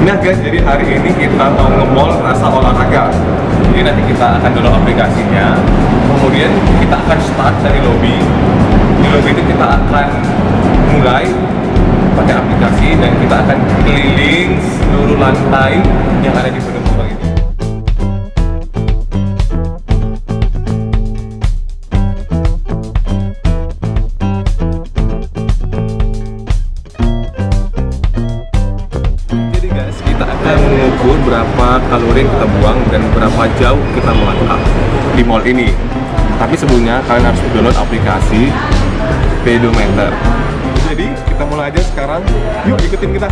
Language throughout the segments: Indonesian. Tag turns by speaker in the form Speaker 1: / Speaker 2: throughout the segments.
Speaker 1: Nah guys, jadi hari ini kita mau nge-mall rasa olahraga. Jadi nanti kita akan download aplikasinya, kemudian kita akan start dari lobby. Di lobby itu kita akan mulai pakai aplikasi dan kita akan keliling seluruh lantai yang ada di Bandung Mall ini. Mengukur berapa kalori yang kita buang dan berapa jauh kita melangkah di mall ini. Tapi sebelumnya kalian harus download aplikasi Pedometer. Jadi kita mulai aja sekarang. Yuk ikutin kita.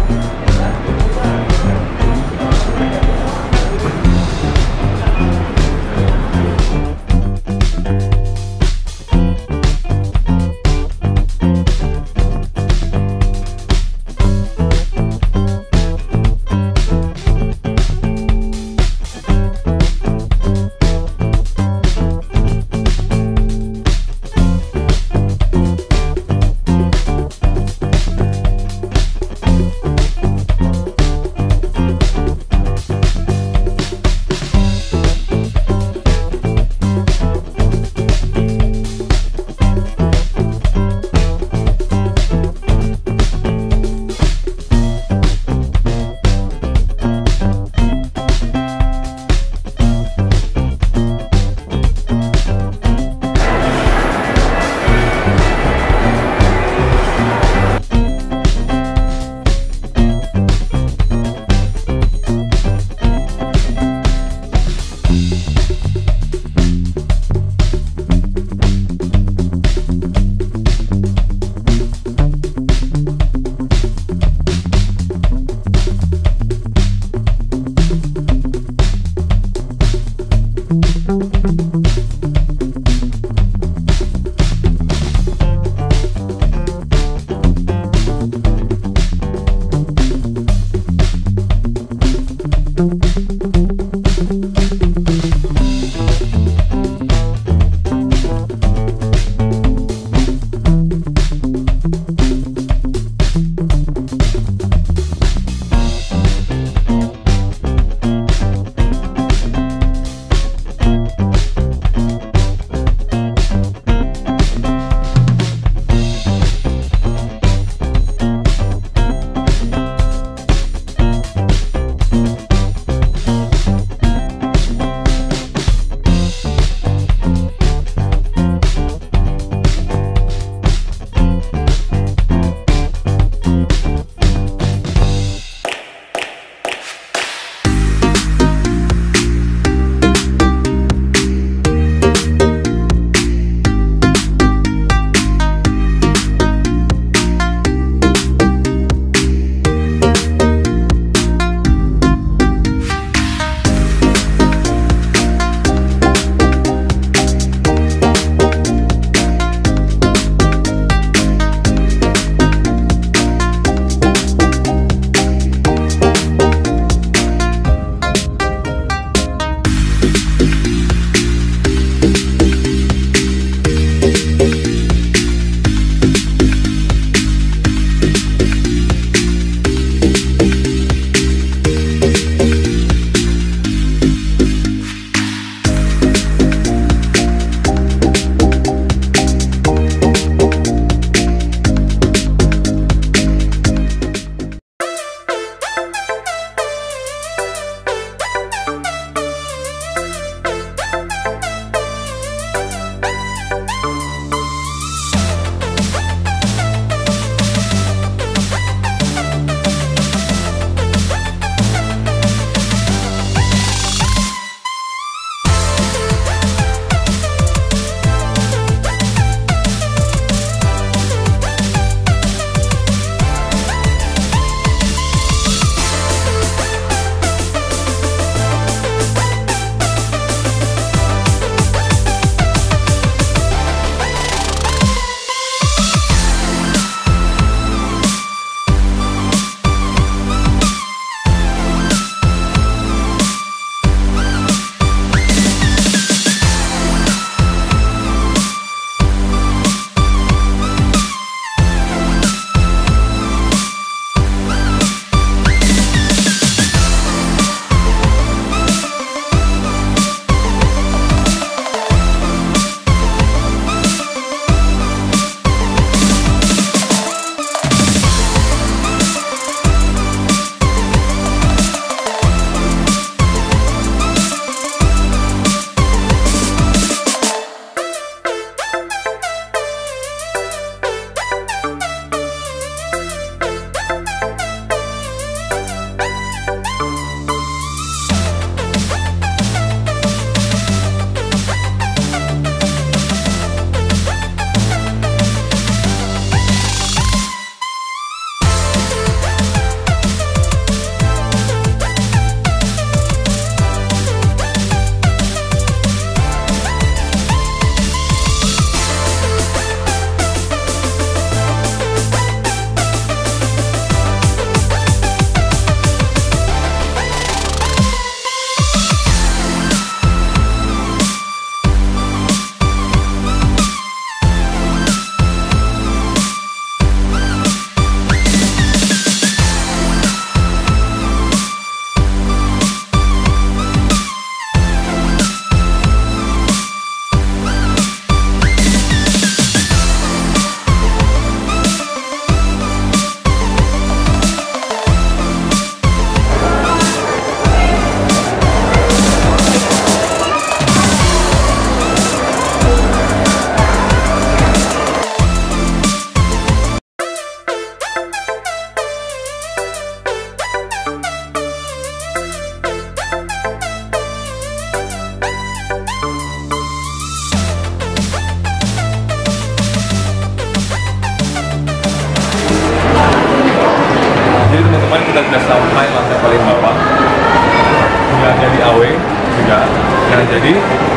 Speaker 1: sudah sampai lantai paling bawah, udah ada di AW juga. Nah jadi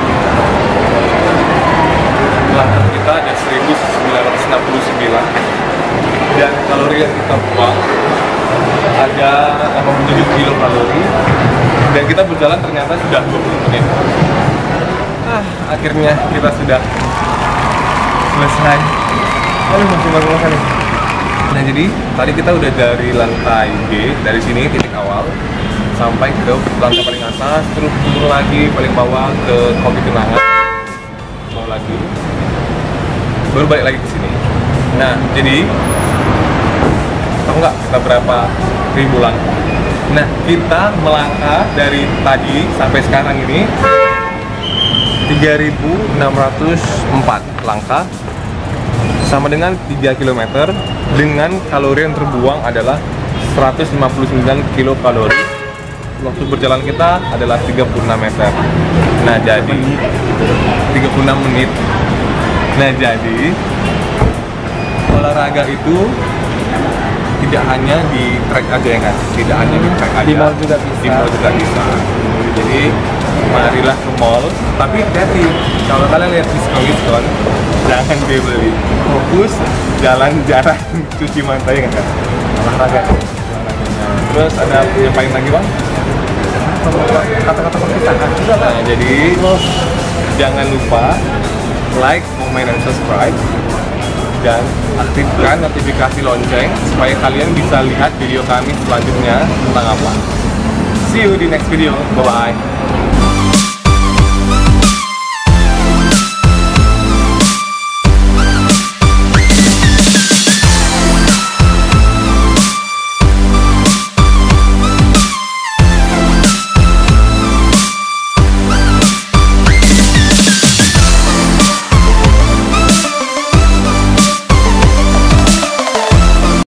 Speaker 1: langkah kita ada 1969 dan kalori yang kita buang ada 87 kilokalori dan kita berjalan ternyata sudah 20 menit. Akhirnya kita sudah selesai. Aduh, masih bangun nih. Nah jadi tadi kita udah dari lantai B, dari sini titik awal sampai ke lantai paling atas, terus turun lagi paling bawah ke kopi kenangan, bawah lagi, baru balik lagi ke sini. Nah jadi tahu nggak kita berapa ribu langkah? Nah kita melangkah dari tadi sampai sekarang ini 3.604 langkah, sama dengan 3 km, dengan kalori yang terbuang adalah 159 kilokalori. Waktu berjalan kita adalah 36 meter. Nah jadi 36 menit. Nah jadi olahraga itu tidak hanya di track aja ya kan, tidak hanya di track aja,
Speaker 2: di mall juga bisa.
Speaker 1: Di mall juga bisa. Jadi marilah ke mall, tapi hati-hati kalau kalian lihat diskon, jangan dibeli. Fokus jalan jarang, cuci mata ya kan. Olahraga. Terus ada nyampain lagi bang? Kata-kata perpisahan. Nah, jadi jangan lupa like, comment, dan subscribe, dan aktifkan notifikasi lonceng supaya kalian bisa lihat video kami selanjutnya tentang apa. See you di next video. Bye bye.